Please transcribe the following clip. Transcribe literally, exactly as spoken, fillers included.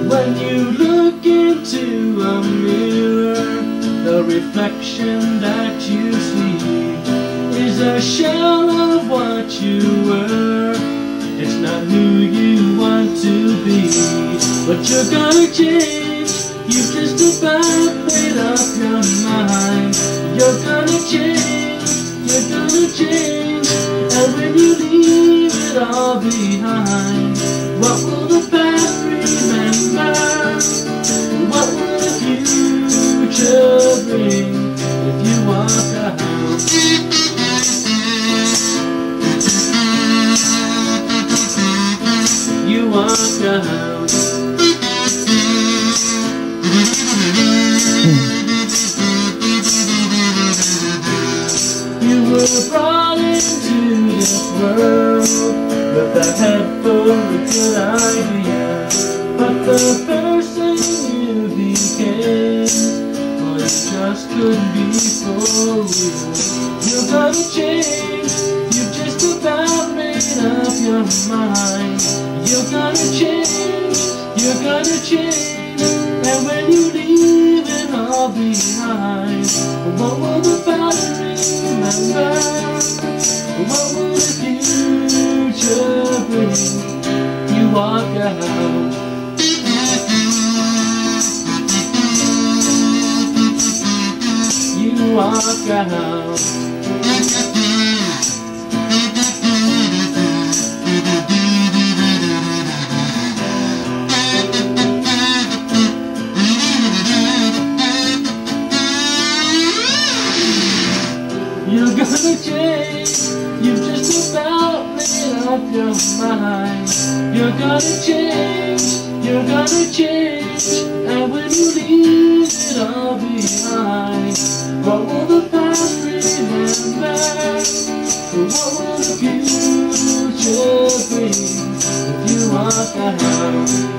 When you look into a mirror, the reflection that you see is a shell of what you were. It's not who you want to be, but you're gonna change. You just about made up your mind. You're gonna change, you're gonna change. And when you leave it all behind, what will the past remember? What will the future bring if you walk out? You walk out. You were brought into this world with a head full of good ideas, but the person you became, well, it just couldn't be for you. You're gonna change, you just about made up your mind. You're gonna change, you're gonna change, and when you leave it all behind, what will the past remember? What will the future bring? You walk out. You walk out. You're gonna change, you've just about made up your mind. You're gonna change, you're gonna change, and when you leave it all behind, what will the past remember? What will the future bring if you walk out?